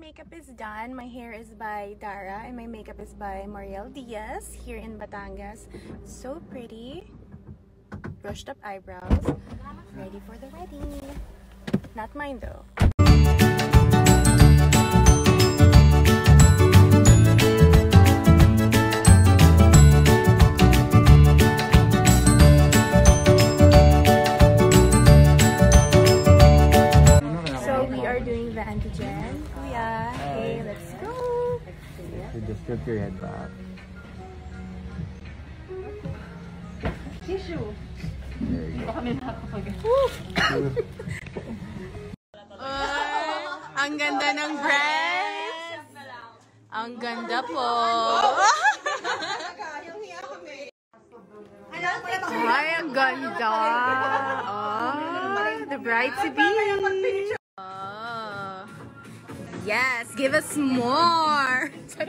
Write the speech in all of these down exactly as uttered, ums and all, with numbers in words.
makeup is done. My hair is by Dara and my makeup is by Mariel Diaz here in Batangas. So pretty. Brushed up eyebrows. Ready for the wedding. Not mine though. Just tilt your head back. Tissue. There you go. Uh, ang ganda ng dress. Ang ganda po. Ay, ang ganda. Oh, the bride to be. Oh. Yes, give us more.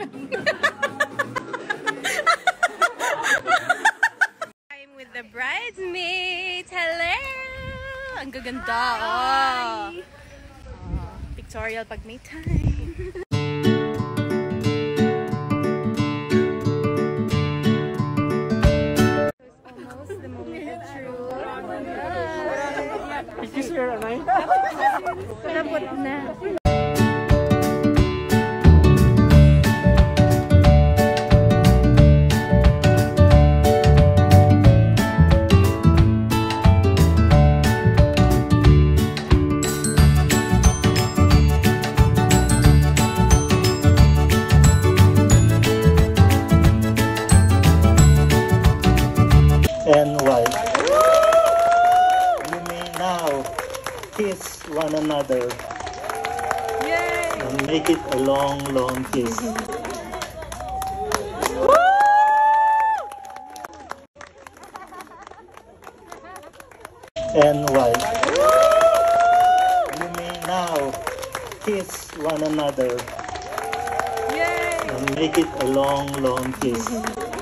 I'm with the bridesmaids. Hello. Ang gaganda. Oh. Oh, pictorial pag may time. Almost the moment of truth. Is this your night? Palabot na. And wife. You may now kiss one another. Yay! And make it a long, long kiss. And wife. You may now kiss one another. Yay! And make it a long, long kiss.